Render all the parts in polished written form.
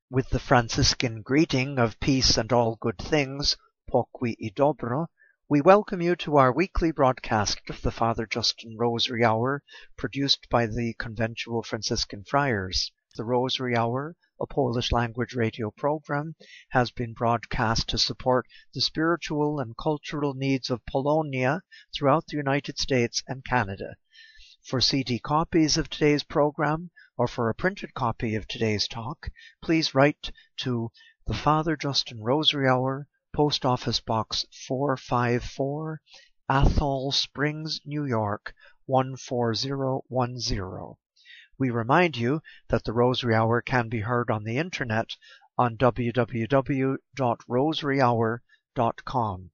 With the Franciscan greeting of peace and all good things, pokój i dobro, we welcome you to our weekly broadcast of the Father Justin Rosary Hour, produced by the Conventual Franciscan Friars. The Rosary Hour, a Polish-language radio program, has been broadcast to support the spiritual and cultural needs of Polonia throughout the United States and Canada. For CD copies of today's program, or for a printed copy of today's talk, please write to the Father Justin Rosary Hour, Post Office Box 454, Athol Springs, New York 14010. We remind you that the Rosary Hour can be heard on the internet on www.rosaryhour.com.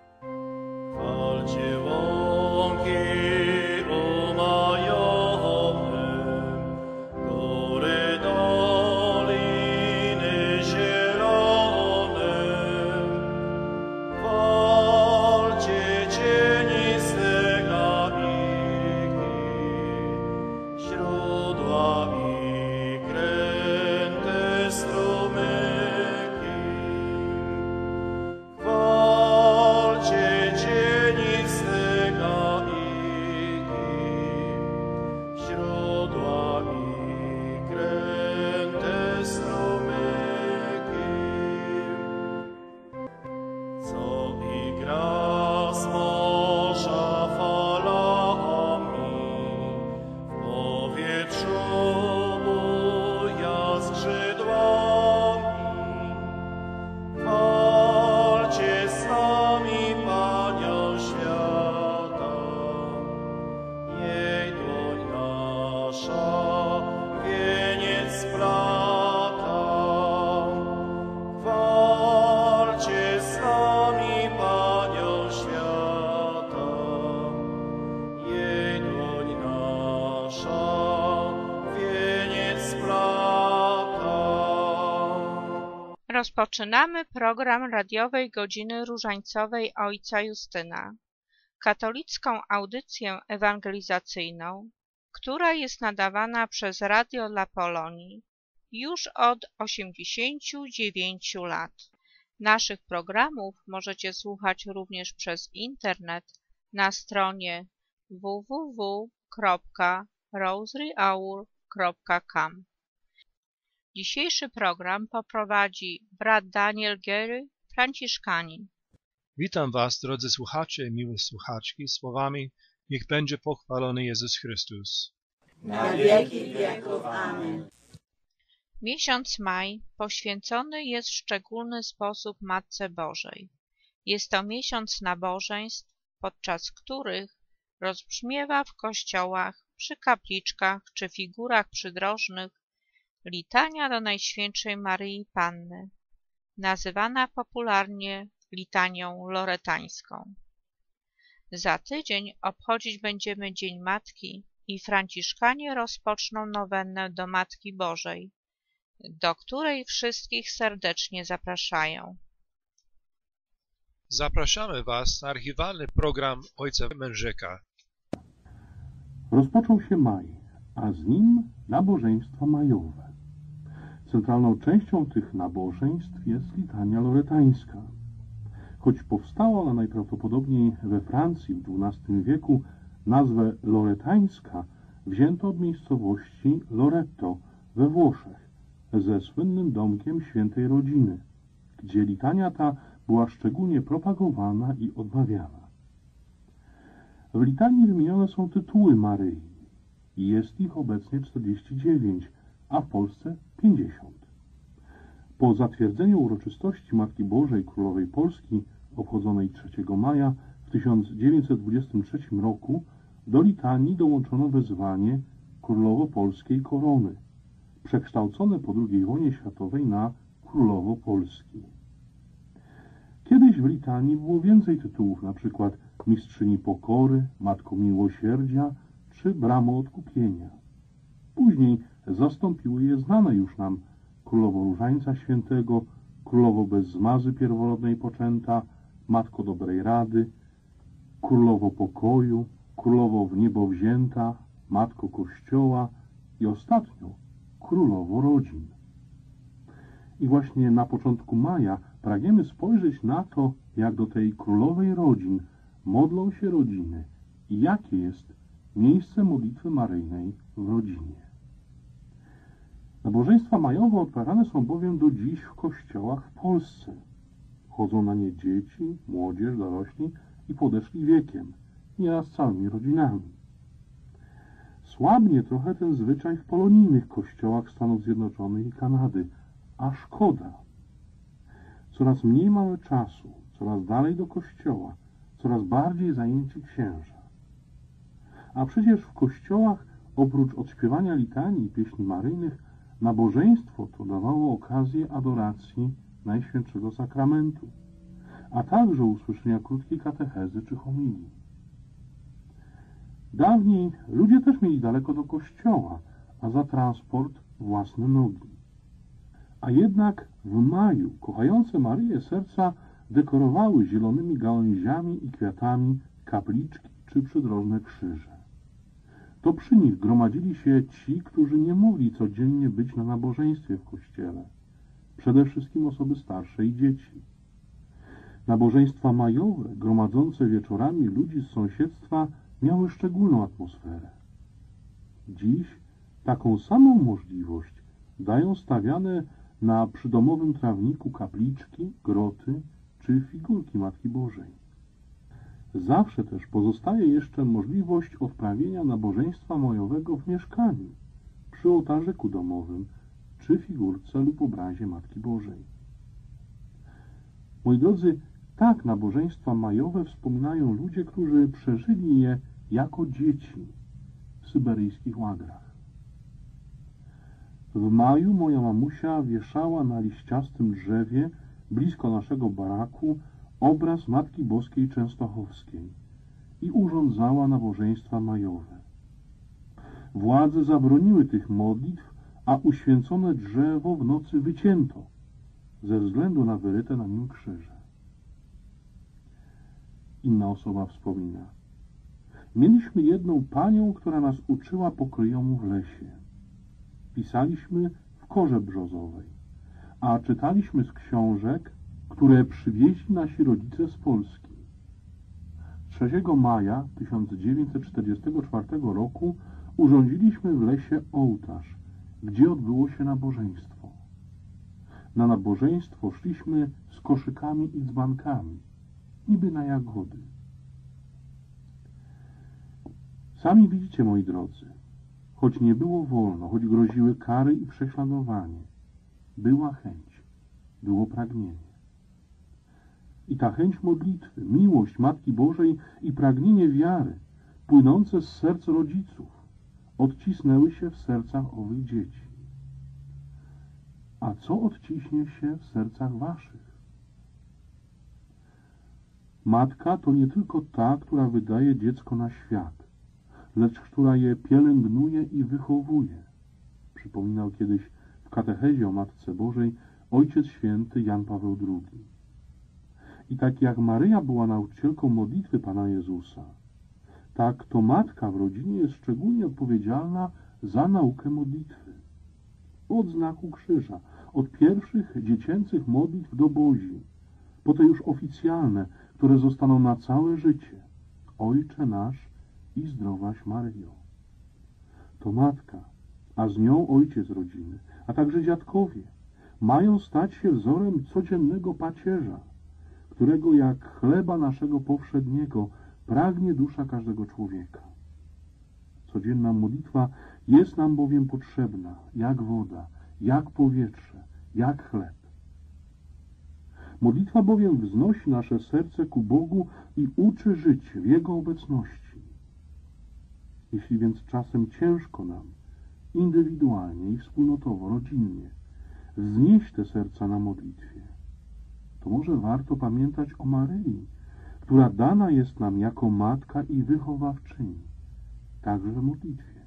Rozpoczynamy program radiowej godziny różańcowej Ojca Justyna, katolicką audycję ewangelizacyjną, która jest nadawana przez Radio dla Polonii już od 89 lat. Naszych programów możecie słuchać również przez internet na stronie www.rosaryhour.com. Dzisiejszy program poprowadzi brat Daniel Gery, franciszkanin. Witam Was, drodzy słuchacze i miłe słuchaczki, słowami: niech będzie pochwalony Jezus Chrystus. Na wieki wieków. Amen. Miesiąc maj poświęcony jest w szczególny sposób Matce Bożej. Jest to miesiąc nabożeństw, podczas których rozbrzmiewa w kościołach, przy kapliczkach czy figurach przydrożnych litania do Najświętszej Maryi Panny, nazywana popularnie litanią loretańską. Za tydzień obchodzić będziemy Dzień Matki i franciszkanie rozpoczną nowennę do Matki Bożej, do której wszystkich serdecznie zapraszają. Zapraszamy Was na archiwalny program Ojca Mężyka. Rozpoczął się maj, a z nim nabożeństwa majowe. Centralną częścią tych nabożeństw jest litania loretańska. Choć powstała ona najprawdopodobniej we Francji w XII wieku, nazwę loretańska wzięto od miejscowości Loreto we Włoszech, ze słynnym domkiem Świętej Rodziny, gdzie litania ta była szczególnie propagowana i odmawiana. W litanii wymienione są tytuły Maryi. Jest ich obecnie 49, a w Polsce 50. Po zatwierdzeniu uroczystości Matki Bożej Królowej Polski, obchodzonej 3 maja w 1923 roku, do litanii dołączono wezwanie Królowo Polskiej Korony, przekształcone po II wojnie światowej na Królowo Polski. Kiedyś w litanii było więcej tytułów, np. Mistrzyni Pokory, Matko Miłosierdzia czy Bramo Odkupienia. Później zastąpiły je znane już nam Królowo Różańca Świętego, Królowo bez zmazy pierworodnej poczęta, Matko Dobrej Rady, Królowo Pokoju, Królowo w niebo wzięta, Matko Kościoła i ostatnio Królowo Rodzin. I właśnie na początku maja pragniemy spojrzeć na to, jak do tej królowej rodzin modlą się rodziny i jakie jest miejsce modlitwy maryjnej w rodzinie. Nabożeństwa majowe odprawiane są bowiem do dziś w kościołach w Polsce. Chodzą na nie dzieci, młodzież, dorośli i podeszli wiekiem, nieraz całymi rodzinami. Słabnie trochę ten zwyczaj w polonijnych kościołach Stanów Zjednoczonych i Kanady, a szkoda. Coraz mniej mamy czasu, coraz dalej do kościoła, coraz bardziej zajęci księża. A przecież w kościołach, oprócz odśpiewania litanii i pieśni maryjnych, nabożeństwo to dawało okazję adoracji Najświętszego Sakramentu, a także usłyszenia krótkiej katechezy czy homilii. Dawniej ludzie też mieli daleko do kościoła, a za transport własne nogi. A jednak w maju kochające Maryję serca dekorowały zielonymi gałęziami i kwiatami kapliczki czy przydrożne krzyże. To przy nich gromadzili się ci, którzy nie mogli codziennie być na nabożeństwie w kościele. Przede wszystkim osoby starsze i dzieci. Nabożeństwa majowe, gromadzące wieczorami ludzi z sąsiedztwa, miały szczególną atmosferę. Dziś taką samą możliwość dają stawiane na przydomowym trawniku kapliczki, groty czy figurki Matki Bożej. Zawsze też pozostaje jeszcze możliwość odprawienia nabożeństwa majowego w mieszkaniu, przy ołtarzyku domowym, czy figurce lub obrazie Matki Bożej. Moi drodzy, tak nabożeństwa majowe wspominają ludzie, którzy przeżyli je jako dzieci w syberyjskich łagrach. W maju moja mamusia wieszała na liściastym drzewie blisko naszego baraku obraz Matki Boskiej Częstochowskiej i urządzała nabożeństwa majowe. Władze zabroniły tych modlitw, a uświęcone drzewo w nocy wycięto ze względu na wyryte na nim krzyże. Inna osoba wspomina: mieliśmy jedną panią, która nas uczyła pokryjomu w lesie. Pisaliśmy w korze brzozowej, a czytaliśmy z książek, które przywieźli nasi rodzice z Polski. 3 maja 1944 roku urządziliśmy w lesie ołtarz, gdzie odbyło się nabożeństwo. Na nabożeństwo szliśmy z koszykami i dzbankami, niby na jagody. Sami widzicie, moi drodzy, choć nie było wolno, choć groziły kary i prześladowanie, była chęć, było pragnienie. I ta chęć modlitwy, miłość Matki Bożej i pragnienie wiary, płynące z serc rodziców, odcisnęły się w sercach owych dzieci. A co odciśnie się w sercach waszych? Matka to nie tylko ta, która wydaje dziecko na świat, lecz która je pielęgnuje i wychowuje. Przypominał kiedyś w katechezie o Matce Bożej Ojciec Święty Jan Paweł II. I tak jak Maryja była nauczycielką modlitwy Pana Jezusa, tak to matka w rodzinie jest szczególnie odpowiedzialna za naukę modlitwy. Od znaku krzyża, od pierwszych dziecięcych modlitw do bozi, po te już oficjalne, które zostaną na całe życie. Ojcze nasz i zdrowaś Maryjo. To matka, a z nią ojciec rodziny, a także dziadkowie mają stać się wzorem codziennego pacierza, którego jak chleba naszego powszedniego pragnie dusza każdego człowieka. Codzienna modlitwa jest nam bowiem potrzebna, jak woda, jak powietrze, jak chleb. Modlitwa bowiem wznosi nasze serce ku Bogu i uczy żyć w Jego obecności. Jeśli więc czasem ciężko nam, indywidualnie i wspólnotowo, rodzinnie, wznieść te serca na modlitwie, to może warto pamiętać o Maryi, która dana jest nam jako matka i wychowawczyni, także w modlitwie.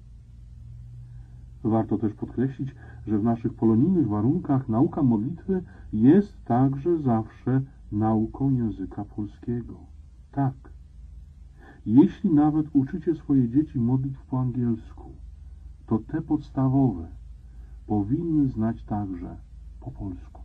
Warto też podkreślić, że w naszych polonijnych warunkach nauka modlitwy jest także zawsze nauką języka polskiego. Tak. Jeśli nawet uczycie swoje dzieci modlitw po angielsku, to te podstawowe powinny znać także po polsku.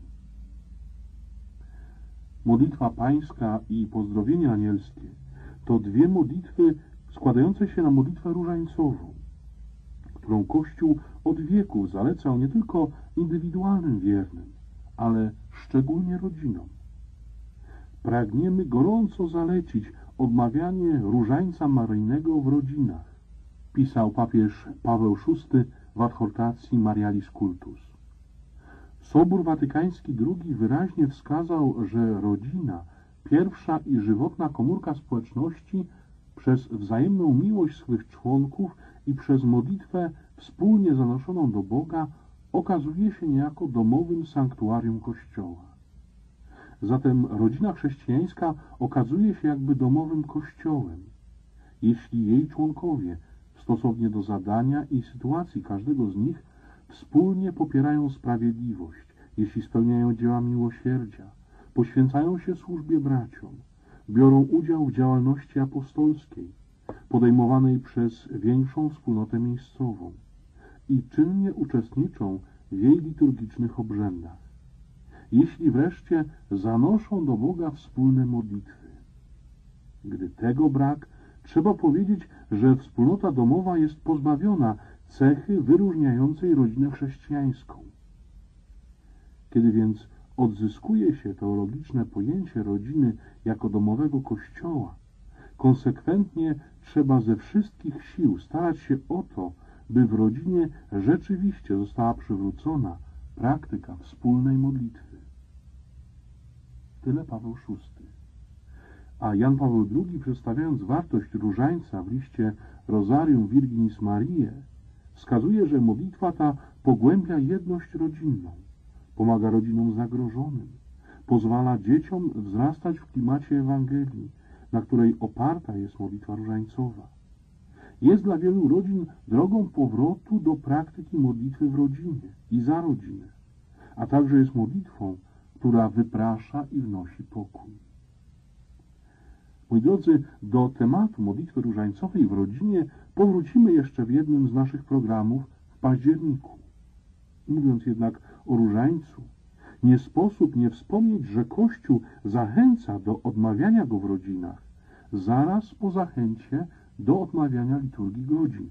Modlitwa pańska i pozdrowienie anielskie to dwie modlitwy składające się na modlitwę różańcową, którą Kościół od wieków zalecał nie tylko indywidualnym wiernym, ale szczególnie rodzinom. Pragniemy gorąco zalecić odmawianie różańca maryjnego w rodzinach, pisał papież Paweł VI w adhortacji Marialis Cultus. Sobór Watykański II wyraźnie wskazał, że rodzina, pierwsza i żywotna komórka społeczności, przez wzajemną miłość swych członków i przez modlitwę wspólnie zanoszoną do Boga okazuje się niejako domowym sanktuarium Kościoła. Zatem rodzina chrześcijańska okazuje się jakby domowym kościołem, jeśli jej członkowie, stosownie do zadania i sytuacji każdego z nich, wspólnie popierają sprawiedliwość, jeśli spełniają dzieła miłosierdzia, poświęcają się służbie braciom, biorą udział w działalności apostolskiej, podejmowanej przez większą wspólnotę miejscową i czynnie uczestniczą w jej liturgicznych obrzędach. Jeśli wreszcie zanoszą do Boga wspólne modlitwy. Gdy tego brak, trzeba powiedzieć, że wspólnota domowa jest pozbawiona cechy wyróżniającej rodzinę chrześcijańską. Kiedy więc odzyskuje się teologiczne pojęcie rodziny jako domowego kościoła, konsekwentnie trzeba ze wszystkich sił starać się o to, by w rodzinie rzeczywiście została przywrócona praktyka wspólnej modlitwy. Tyle Paweł VI. A Jan Paweł II, przedstawiając wartość różańca w liście Rosarium Virginis Mariae, wskazuje, że modlitwa ta pogłębia jedność rodzinną, pomaga rodzinom zagrożonym, pozwala dzieciom wzrastać w klimacie Ewangelii, na której oparta jest modlitwa różańcowa. Jest dla wielu rodzin drogą powrotu do praktyki modlitwy w rodzinie i za rodzinę, a także jest modlitwą, która wyprasza i wnosi pokój. Moi drodzy, do tematu modlitwy różańcowej w rodzinie powrócimy jeszcze w jednym z naszych programów w październiku. Mówiąc jednak o różańcu, nie sposób nie wspomnieć, że Kościół zachęca do odmawiania go w rodzinach, zaraz po zachęcie do odmawiania liturgii godzin.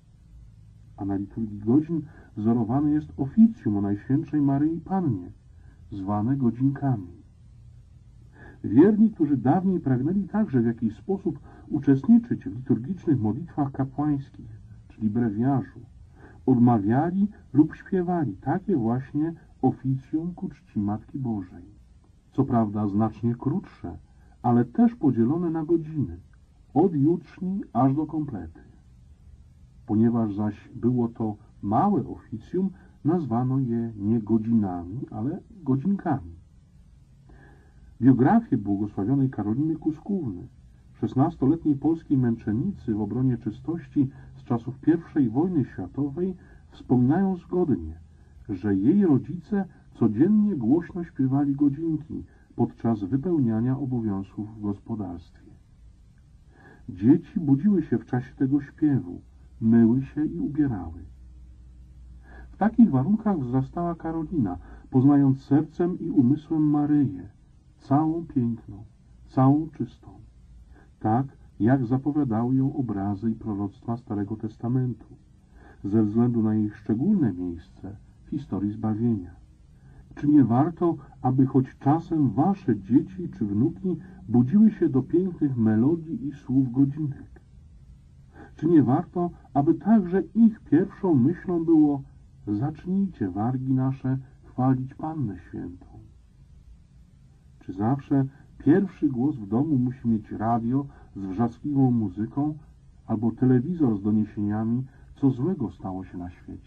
A na liturgii godzin wzorowane jest oficjum o Najświętszej Maryi Pannie, zwane godzinkami. Wierni, którzy dawniej pragnęli także w jakiś sposób uczestniczyć w liturgicznych modlitwach kapłańskich, czyli brewiarzu, odmawiali lub śpiewali takie właśnie oficjum ku czci Matki Bożej. Co prawda znacznie krótsze, ale też podzielone na godziny, od juczni aż do komplety. Ponieważ zaś było to małe oficjum, nazwano je nie godzinami, ale godzinkami. Biografię błogosławionej Karoliny Kuskówny, 16-letniej polskiej męczennicy w obronie czystości z czasów I wojny światowej, wspominają zgodnie, że jej rodzice codziennie głośno śpiewali godzinki podczas wypełniania obowiązków w gospodarstwie. Dzieci budziły się w czasie tego śpiewu, myły się i ubierały. W takich warunkach wzrastała Karolina, poznając sercem i umysłem Maryję, całą piękną, całą czystą, tak jak zapowiadały ją obrazy i proroctwa Starego Testamentu, ze względu na jej szczególne miejsce w historii zbawienia. Czy nie warto, aby choć czasem wasze dzieci czy wnuki budziły się do pięknych melodii i słów godzinek? Czy nie warto, aby także ich pierwszą myślą było: zacznijcie wargi nasze chwalić Pannę Świętą? Czy zawsze pierwszy głos w domu musi mieć radio z wrzaskliwą muzyką albo telewizor z doniesieniami, co złego stało się na świecie?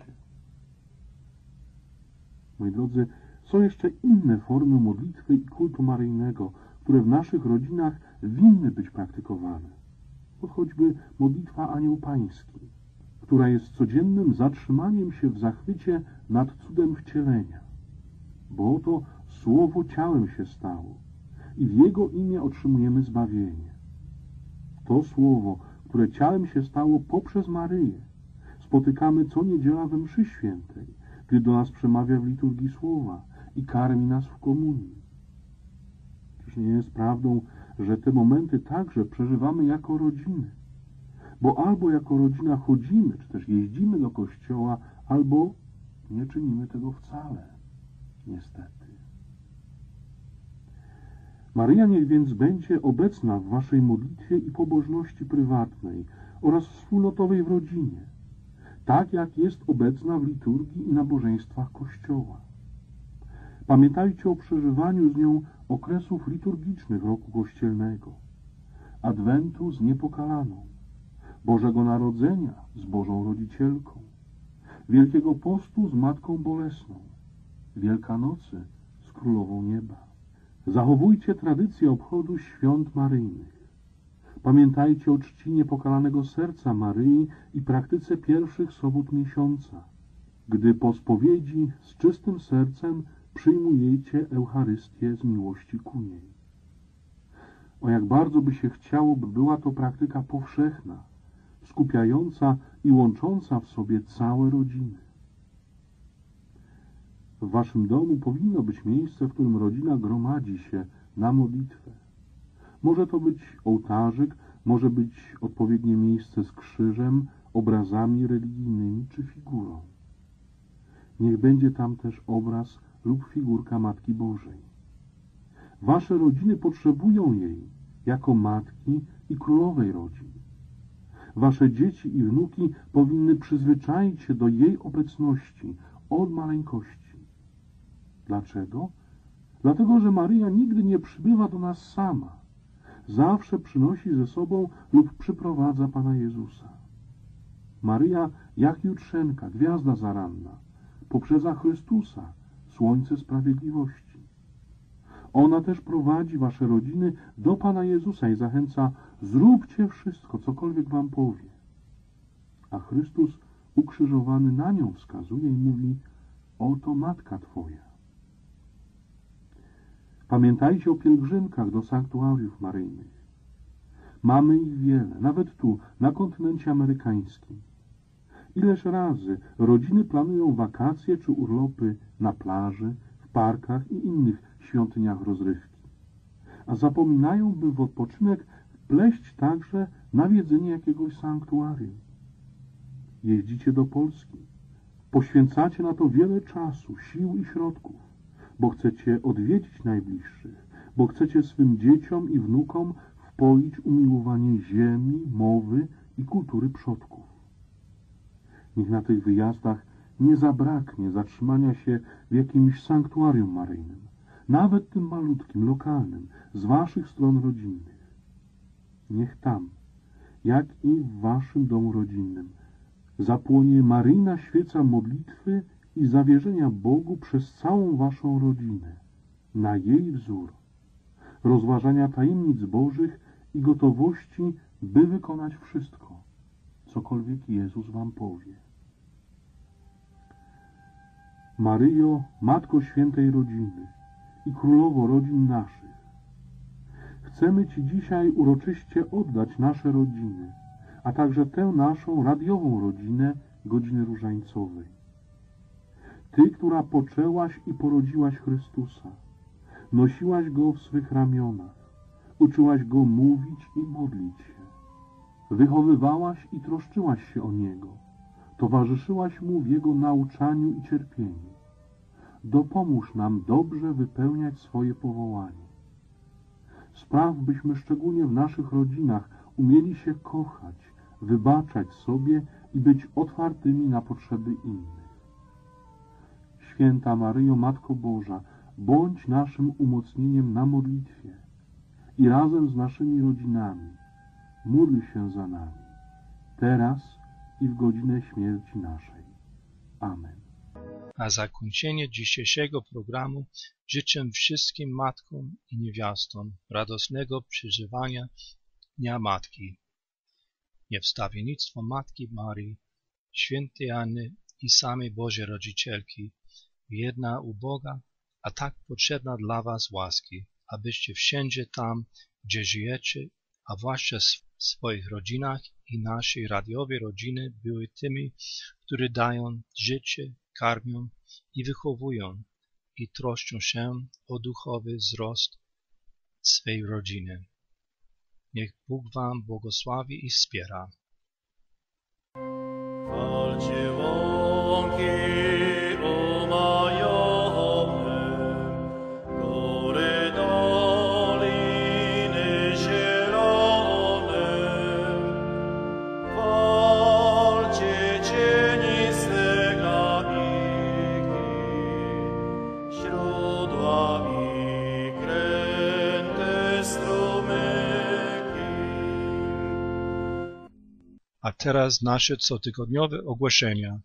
Moi drodzy, są jeszcze inne formy modlitwy i kultu maryjnego, które w naszych rodzinach winny być praktykowane. To choćby modlitwa Anioł Pański, która jest codziennym zatrzymaniem się w zachwycie nad cudem wcielenia, bo oto Słowo ciałem się stało i w Jego imię otrzymujemy zbawienie. To Słowo, które ciałem się stało poprzez Maryję, spotykamy co niedziela we mszy świętej, gdy do nas przemawia w liturgii słowa i karmi nas w komunii. Czyż nie jest prawdą, że te momenty także przeżywamy jako rodziny? Bo albo jako rodzina chodzimy, czy też jeździmy do kościoła, albo nie czynimy tego wcale, niestety. Maryja niech więc będzie obecna w waszej modlitwie i pobożności prywatnej oraz wspólnotowej w rodzinie, tak jak jest obecna w liturgii i nabożeństwach Kościoła. Pamiętajcie o przeżywaniu z nią okresów liturgicznych roku kościelnego, Adwentu z Niepokalaną, Bożego Narodzenia z Bożą Rodzicielką, Wielkiego Postu z Matką Bolesną, Wielkanocy z Królową Nieba. Zachowujcie tradycję obchodu świąt maryjnych. Pamiętajcie o czci Niepokalanego Serca Maryi i praktyce pierwszych sobot miesiąca, gdy po spowiedzi z czystym sercem przyjmujecie Eucharystię z miłości ku niej. O jak bardzo by się chciało, by była to praktyka powszechna, skupiająca i łącząca w sobie całe rodziny. W waszym domu powinno być miejsce, w którym rodzina gromadzi się na modlitwę. Może to być ołtarzyk, może być odpowiednie miejsce z krzyżem, obrazami religijnymi czy figurą. Niech będzie tam też obraz lub figurka Matki Bożej. Wasze rodziny potrzebują jej jako matki i królowej rodzin. Wasze dzieci i wnuki powinny przyzwyczaić się do jej obecności od maleńkości. Dlaczego? Dlatego, że Maryja nigdy nie przybywa do nas sama. Zawsze przynosi ze sobą lub przyprowadza Pana Jezusa. Maryja, jak jutrzenka, gwiazda zaranna, poprzedza Chrystusa, słońce sprawiedliwości. Ona też prowadzi wasze rodziny do Pana Jezusa i zachęca: zróbcie wszystko, cokolwiek wam powie. A Chrystus ukrzyżowany na nią wskazuje i mówi: oto matka twoja. Pamiętajcie o pielgrzymkach do sanktuariów maryjnych. Mamy ich wiele, nawet tu, na kontynencie amerykańskim. Ileż razy rodziny planują wakacje czy urlopy na plaży, w parkach i innych świątyniach rozrywki, a zapominają, by w odpoczynek wpleść także nawiedzenie jakiegoś sanktuarium. Jeździcie do Polski, poświęcacie na to wiele czasu, sił i środków, bo chcecie odwiedzić najbliższych, bo chcecie swym dzieciom i wnukom wpoić umiłowanie ziemi, mowy i kultury przodków. Niech na tych wyjazdach nie zabraknie zatrzymania się w jakimś sanktuarium maryjnym, nawet tym malutkim, lokalnym, z waszych stron rodzinnych. Niech tam, jak i w waszym domu rodzinnym, zapłonie maryjna świeca modlitwy i zawierzenia Bogu przez całą waszą rodzinę, na jej wzór, rozważania tajemnic Bożych i gotowości, by wykonać wszystko, cokolwiek Jezus wam powie. Maryjo, Matko Świętej Rodziny i Królowo rodzin naszych, chcemy Ci dzisiaj uroczyście oddać nasze rodziny, a także tę naszą radiową rodzinę Godziny Różańcowej. Ty, która poczęłaś i porodziłaś Chrystusa, nosiłaś Go w swych ramionach, uczyłaś Go mówić i modlić się, wychowywałaś i troszczyłaś się o Niego, towarzyszyłaś Mu w Jego nauczaniu i cierpieniu. Dopomóż nam dobrze wypełniać swoje powołanie. Spraw, byśmy szczególnie w naszych rodzinach umieli się kochać, wybaczać sobie i być otwartymi na potrzeby innych. Święta Maryjo, Matko Boża, bądź naszym umocnieniem na modlitwie i razem z naszymi rodzinami módl się za nami, teraz i w godzinę śmierci naszej. Amen. Na zakończenie dzisiejszego programu życzę wszystkim matkom i niewiastom radosnego przeżywania Dnia Matki. Niech wstawiennictwo Matki Maryi, Świętej Anny i samej Bożej Rodzicielki, jedna uboga, a tak potrzebna dla was łaski, abyście wszędzie tam, gdzie żyjecie, a zwłaszcza w swoich rodzinach i naszej radiowej rodziny były tymi, które dają życie, karmią i wychowują i troszczą się o duchowy wzrost swej rodziny. Niech Bóg wam błogosławi i wspiera. Chwalcie łąki umajowe, góry, doliny zielone. Chwalcie cieniste ganiki, źródła i kręte strumyki. A teraz nasze cotygodniowe ogłoszenia.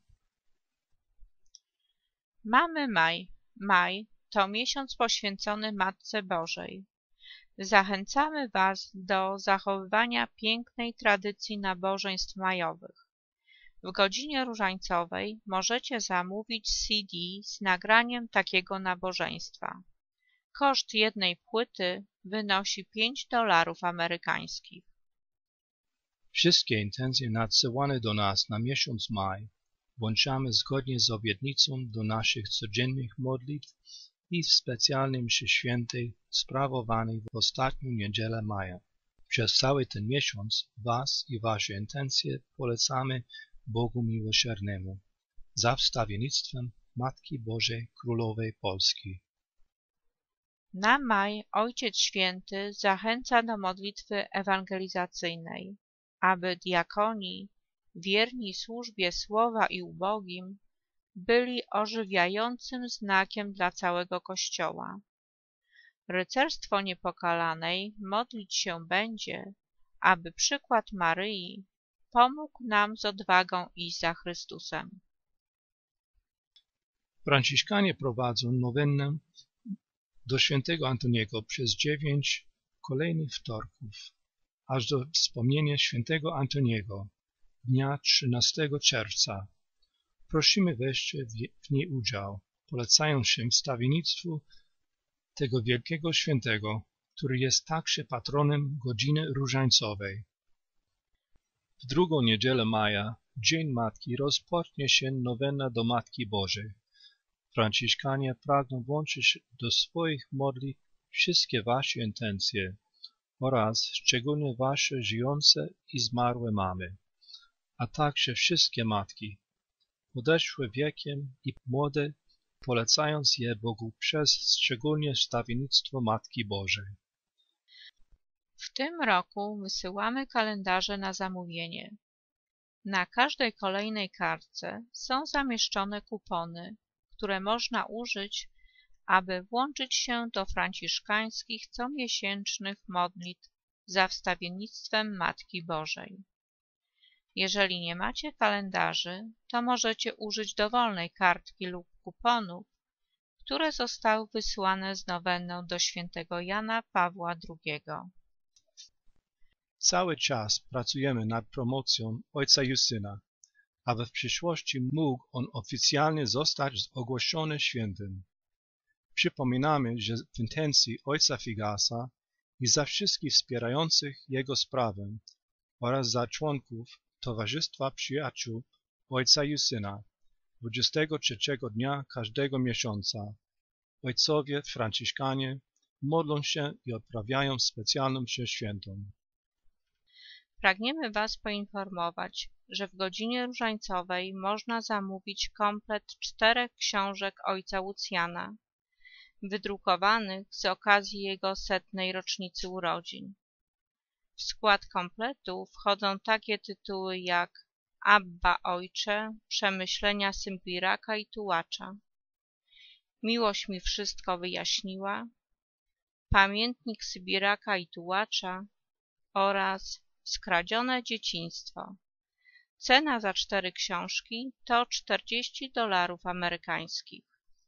Mamy maj. Maj to miesiąc poświęcony Matce Bożej. Zachęcamy Was do zachowywania pięknej tradycji nabożeństw majowych. W godzinie różańcowej możecie zamówić CD z nagraniem takiego nabożeństwa. Koszt jednej płyty wynosi $5 amerykańskich. Wszystkie intencje nadsyłane do nas na miesiąc maj włączamy zgodnie z obietnicą do naszych codziennych modlitw i w specjalnej mszy świętej sprawowanej w ostatnią niedzielę maja. Przez cały ten miesiąc Was i Wasze intencje polecamy Bogu Miłosiernemu za wstawiennictwem Matki Bożej Królowej Polski. Na maj Ojciec Święty zachęca do modlitwy ewangelizacyjnej, aby diakoni, wierni służbie słowa i ubogim, byli ożywiającym znakiem dla całego Kościoła. Rycerstwo Niepokalanej modlić się będzie, aby przykład Maryi pomógł nam z odwagą iść za Chrystusem. Franciszkanie prowadzą nowennę do świętego Antoniego przez 9 kolejnych wtorków, aż do wspomnienia świętego Antoniego dnia 13 czerwca. Prosimy weźcie w niej udział, polecają się wstawiennictwu tego wielkiego świętego, który jest także patronem godziny różańcowej. W drugą niedzielę maja, Dzień Matki, rozpocznie się nowena do Matki Bożej. Franciszkanie pragną włączyć do swoich modlitw wszystkie wasze intencje oraz szczególnie wasze żyjące i zmarłe mamy, a także wszystkie matki, podeszłe wiekiem i młode, polecając je Bogu przez szczególnie wstawiennictwo Matki Bożej. W tym roku wysyłamy kalendarze na zamówienie. Na każdej kolejnej kartce są zamieszczone kupony, które można użyć, aby włączyć się do franciszkańskich comiesięcznych modlitw za wstawiennictwem Matki Bożej. Jeżeli nie macie kalendarzy, to możecie użyć dowolnej kartki lub kuponów, które zostały wysłane z nowenną do świętego Jana Pawła II. Cały czas pracujemy nad promocją Ojca Justyna, aby w przyszłości mógł on oficjalnie zostać ogłoszony świętym. Przypominamy, że w intencji Ojca Figasa i za wszystkich wspierających jego sprawę oraz za członków Towarzystwa Przyjaciół Ojca Justyna 23 dnia każdego miesiąca ojcowie franciszkanie modlą się i odprawiają specjalną mszę świętą. Pragniemy Was poinformować, że w godzinie różańcowej można zamówić komplet 4 książek ojca Łucjana, wydrukowanych z okazji jego 100. rocznicy urodzin. W skład kompletu wchodzą takie tytuły jak Abba Ojcze, Przemyślenia Symbiraka i Tułacza, Miłość mi wszystko wyjaśniła, Pamiętnik Sybiraka i Tułacza oraz Skradzione dzieciństwo. Cena za 4 książki to $40 amerykańskich.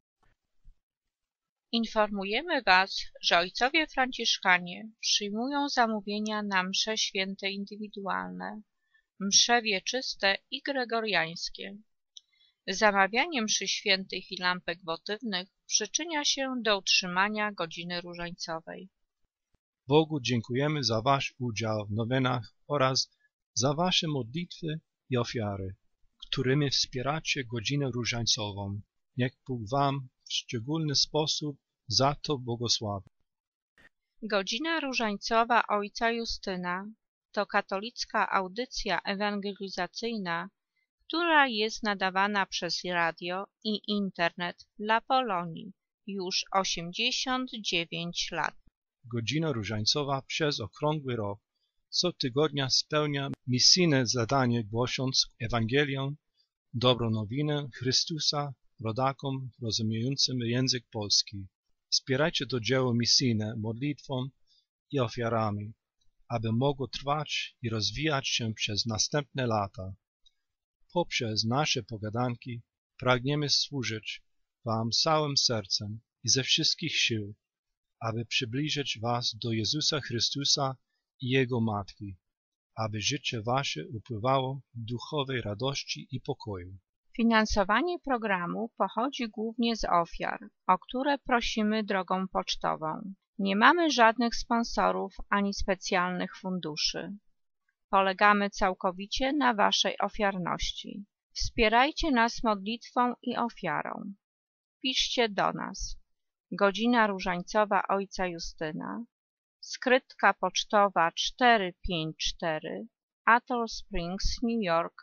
Informujemy Was, że ojcowie franciszkanie przyjmują zamówienia na msze święte indywidualne, msze wieczyste i gregoriańskie. Zamawianie mszy świętych i lampek wotywnych przyczynia się do utrzymania godziny różańcowej. Bogu dziękujemy za Wasz udział w nowenach oraz za Wasze modlitwy i ofiary, którymi wspieracie godzinę różańcową. Niech Bóg wam w szczególny sposób za to błogosławi. Godzina Różańcowa ojca Justyna to katolicka audycja ewangelizacyjna, która jest nadawana przez radio i internet dla Polonii już 89 lat. Godzina Różańcowa przez okrągły rok co tygodnia spełnia misyjne zadanie, głosząc Ewangelię, dobrą nowinę Chrystusa rodakom rozumiejącym język polski. Wspierajcie to dzieło misyjne modlitwą i ofiarami, aby mogło trwać i rozwijać się przez następne lata. Poprzez nasze pogadanki pragniemy służyć wam całym sercem i ze wszystkich sił, aby przybliżyć was do Jezusa Chrystusa i Jego Matki, aby życie wasze upływało w duchowej radości i pokoju. Finansowanie programu pochodzi głównie z ofiar, o które prosimy drogą pocztową. Nie mamy żadnych sponsorów ani specjalnych funduszy. Polegamy całkowicie na waszej ofiarności. Wspierajcie nas modlitwą i ofiarą. Piszcie do nas. Godzina Różańcowa ojca Justyna, skrytka pocztowa 454, Atoll Springs, New York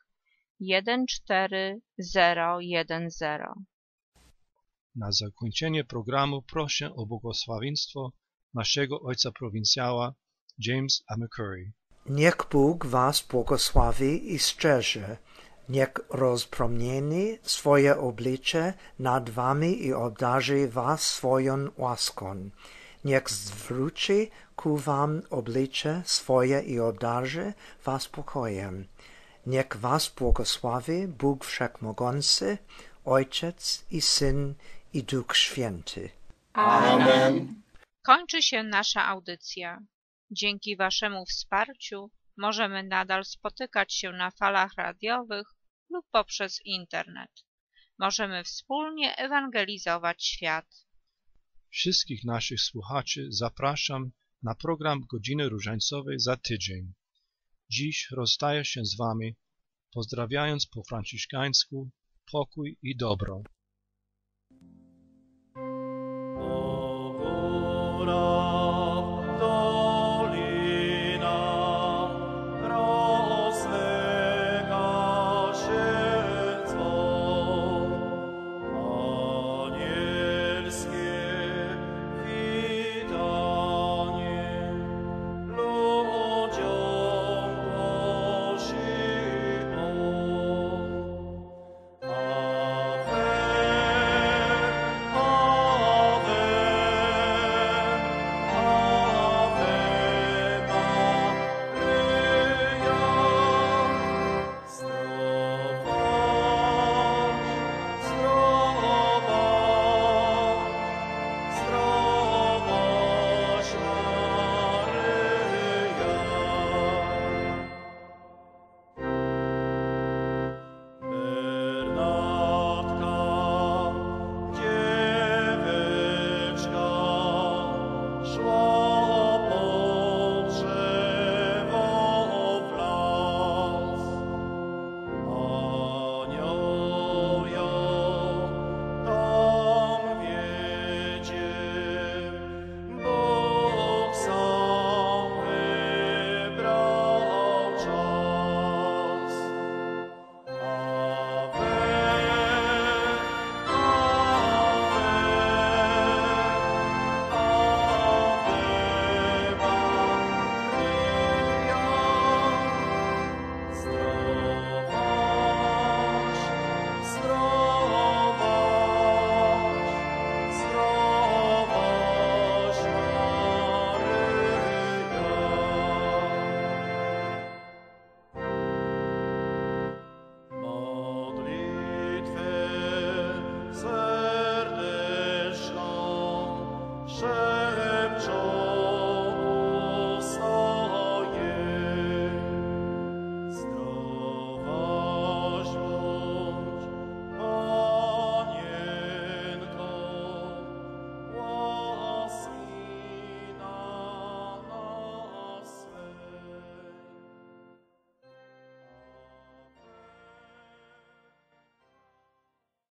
14010. Na zakończenie programu proszę o błogosławieństwo naszego ojca prowincjała James A. McCurry. Niech Bóg was błogosławi i strzeże. Niech rozpromieni swoje oblicze nad wami i obdarzy was swoją łaską. Niech zwróci ku wam oblicze swoje i obdarzy was pokojem. Niech was błogosławi Bóg Wszechmogący, Ojciec i Syn i Duch Święty. Amen. Kończy się nasza audycja. Dzięki waszemu wsparciu możemy nadal spotykać się na falach radiowych lub poprzez internet. Możemy wspólnie ewangelizować świat. Wszystkich naszych słuchaczy zapraszam na program Godziny Różańcowej za tydzień. Dziś rozstaję się z wami, pozdrawiając po franciszkańsku pokój i dobro.